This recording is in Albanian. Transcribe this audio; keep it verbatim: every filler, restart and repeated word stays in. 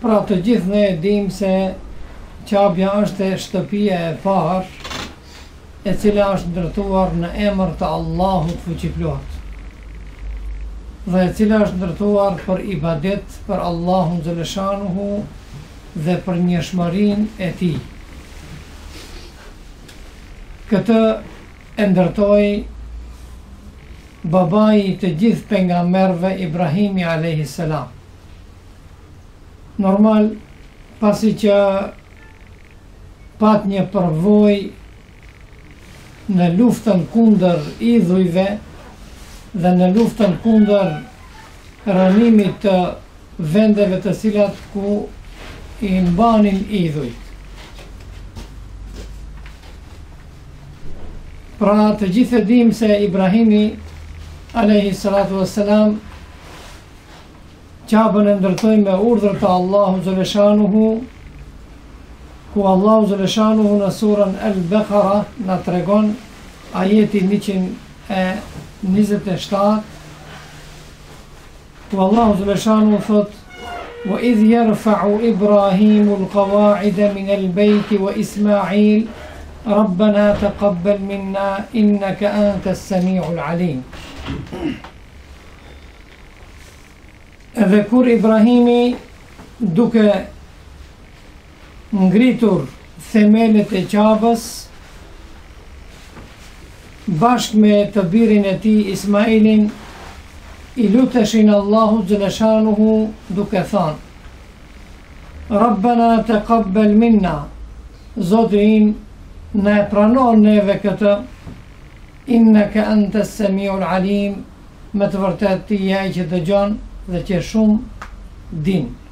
Pra të gjithë ne e dim se qabja është shtëpia e parë e cila është ndërtuar në emër të Allahut fuqiplot dhe e cila është ndërtuar për ibadet për Allahun xhaleshanuhu dhe për njohshmërinë e tij. Këtë e ndërtoi babai i të gjithë pejgamberëve Ibrahimi alayhis salam. Normal, pasi që pat një përvojë në luftën kundër idhujve dhe në luftën kundër rënimit të vendeve të cilat ku i mbanin idhujt. Pra të gjithë e dim se Ibrahimi alayhi salatu wassalam qabën e ndërtoi me urdhër të Allahu xhaleshanuhu, ku Allahu xhaleshanuhu në surën Al-Baqara na tregon ajeti njëqind e njëzet e shtatë, ku Allahu xhaleshanuhu thot: "Wa idh yarfa'u Ibrahimu al-qawa'ida min al-bayt wa Ismail Rabbana taqabbal minna innaka anta as-sami'ul 'alim." Edhe kur Ibrahimi duke ngritur themelet e Qabës bashkë me të birin e tij Ismailin, i luteshin Allahu xhaleshanuhu duke thënë: "Rabbana taqabbal minna", Zoti im, na e pranon neve këtë, innaka anta as-sami'ul 'alim, me të vërtet ti je ai që dëgjon dhe që shumë din.